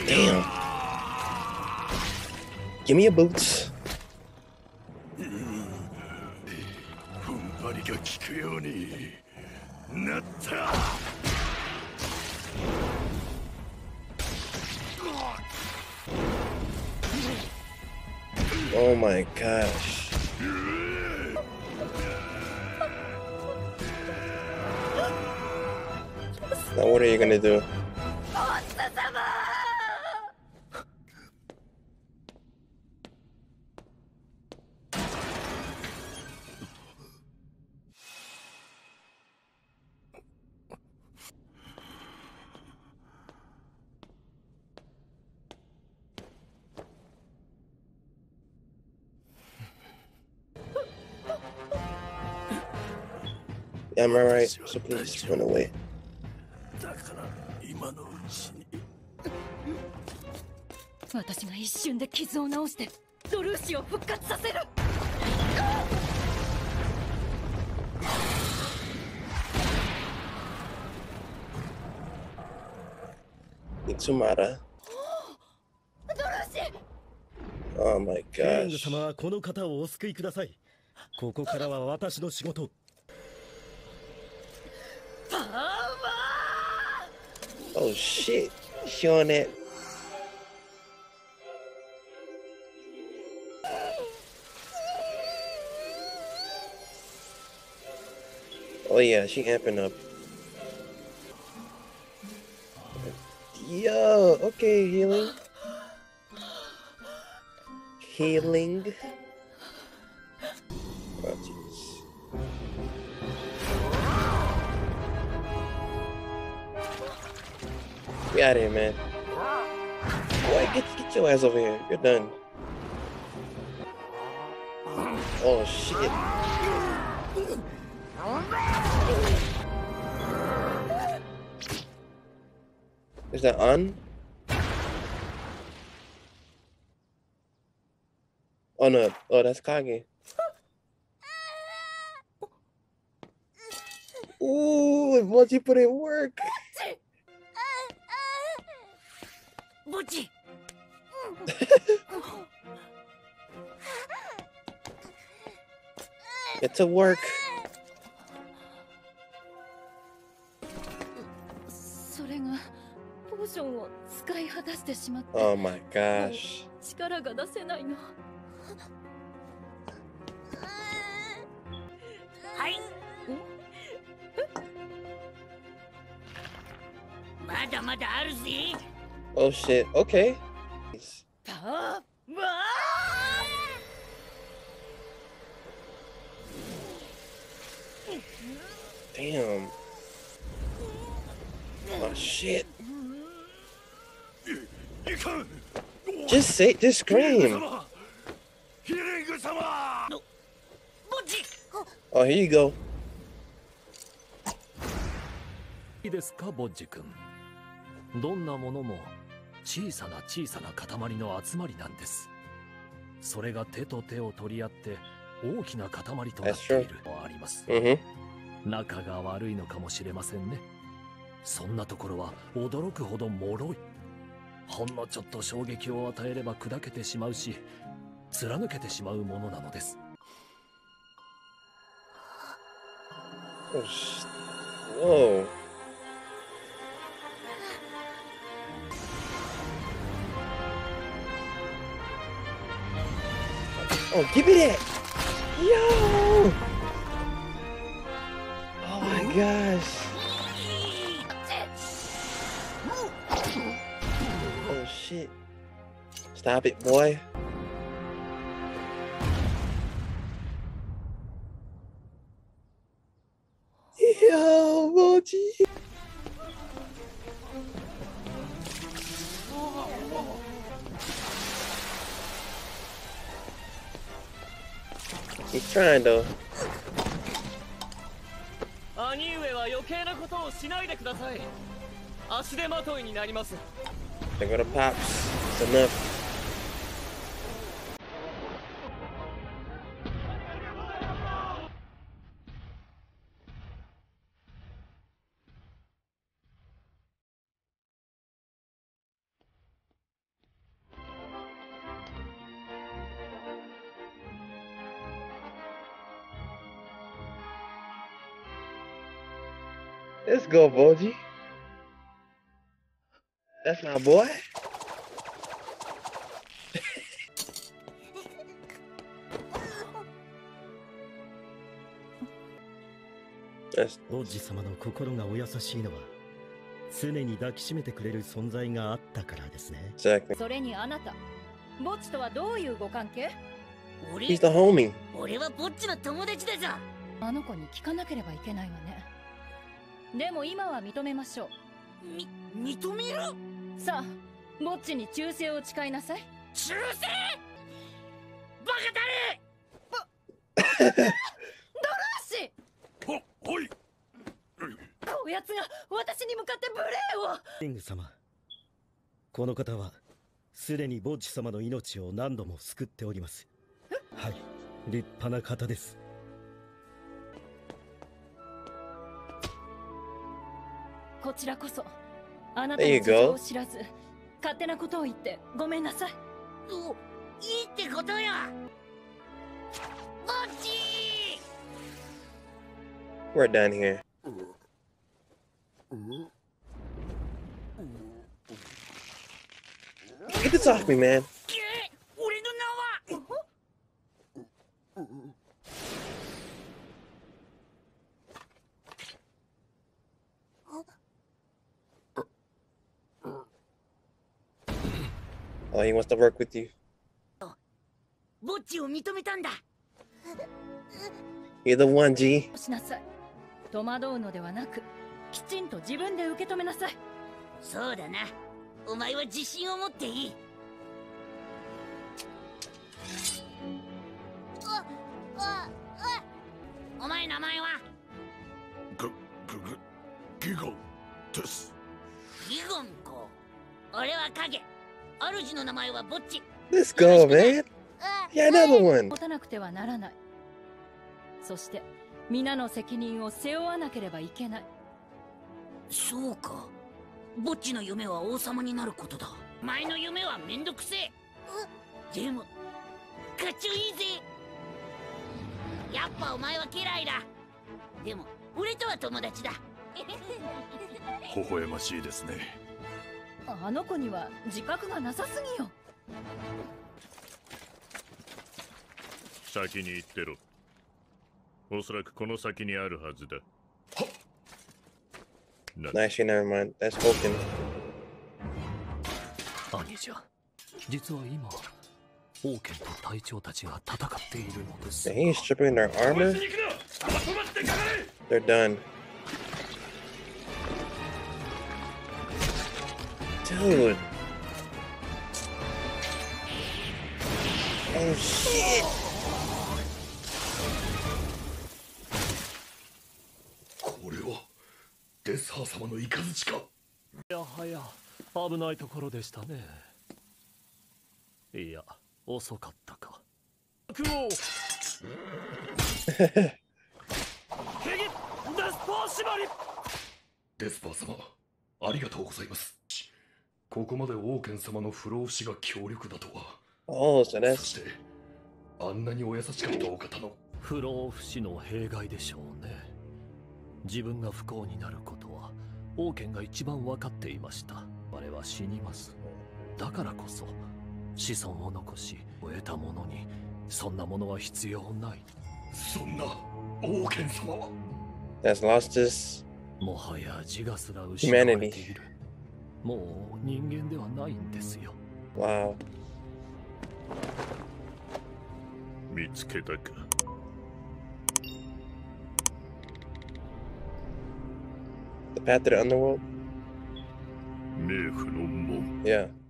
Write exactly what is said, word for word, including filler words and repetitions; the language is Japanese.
Damn. Give me your boots. Oh my gosh. Now what are you gonna do? Yeah, I'm alright, so please run away. 私が一瞬で傷を治してドルーシを復活させる。 Mitsumara. Oh my gosh. 様はこの方をお救いください。ここからは私の仕事。 Oh shit. Showing it. Oh yeah, she amping up. Yo, okay, healing. Healing. Oh jeez. We out of here, man. Boy, get get your ass over here. You're done. Oh shit. Is that on? Oh no. Oh, that's Kage. Ooh, Mochi put in work. Mochi. Get to work. それがポーションを使い果たしてしまって。 Oh my gosh. 力が出せないの。はい。まだまだあるぜ。 Oh shit. Okay. Damn. Oh shit. Just say, just scream. Oh, here you go. いいですか、ボッジ君。どんなものも小さな小さな塊の集まりなんです。それが手と手を取り合って大きな塊となっているのはあります。 Mm-hmm. 仲が悪いのかもしれませんね。そんなところは驚くほど脆い。ほんのちょっと衝撃を与えれば砕けてしまうし、貫けてしまうものなのです。 Oh, sh whoa. Oh, give me that! Yo! Oh my gosh. Oh shit. Stop it, boy. Yo, Mochi. He's trying though. 兄上は余計なことをしないでください。足手まといになります。 They go to Pops. It's enough. Let's go, Boji. That's my boy. That's ボッジ様の心がお優しいのは常に抱きしめてくれる存在があったからですね。 exactly. それにあなた、ボッチとはどういうご関係？ He's the homie. 俺はぼっちの友達だぞ。 あの子に聞かなければいけないわね。でも今は認めましょう。 み、認める？ さあ、ボッチに忠誠を誓いなさい。 忠誠？バカドルーシほ、ほい。 こやつが私に向かって無礼を。 キング様、この方はすでにボッジ様の命を何度も救っております。はい、立派な方です。 こちらこそあなたの事情を知らず勝手なことを言ってごめんなさい。 お、いいってことよ。ぼっち We're done here. Get this off me, man. け、俺の名は。 Oh, he wants to work with you. ぼっちを認めたんだ。 You're the one, G. しなさい。戸惑うのではなく、きちんと自分で受け止めなさい。 そうだな。お前は自信を持っていい。お、お、お、お前名前は？ ぐ、ぐ、ぐ、ギゴンです。 ギゴンか。俺は影。主の名前はぼっち。 Let's go, man. Yeah, another one. 持たなくてはならない。そして皆の責任を背負わなければいけない。 そうか。ぼっちの夢は王様になることだ。前の夢はめんどくせえ。でもかっちょいいぜ。やっぱお前は家来だ。でも俺とは友達だ。 微笑ましいですね。 あの子には自覚がなさすぎよ。 先に行ってろ。おそらくこの先にあるはずだ。な Actually, never mind. That's Vulcan. 兄者、実は今、王権と隊長たちが戦っているのです。 Man, he's stripping their armor. They're done. Dude. Oh shit. これはデスハー様のイカズチか。やはや危ないところでしたね。いや、遅かったか。悪王デスパー様、ありがとうございます。ここまで王権様の不老不死が強力だとは。 Oh, so そ that's してあんなにお優しかったお方の不老不死の弊害でしょうね。自分が不幸になることは王権が一番分かっていました。我は死にます。だからこそ子孫を残し得たものにそんなものは必要ない。そんな王権様は that's lost his もはや自我すら失われている。もう人間ではないんですよ。 wow. 見つけたか。 The path to the underworld. 冥府の門。 Yeah.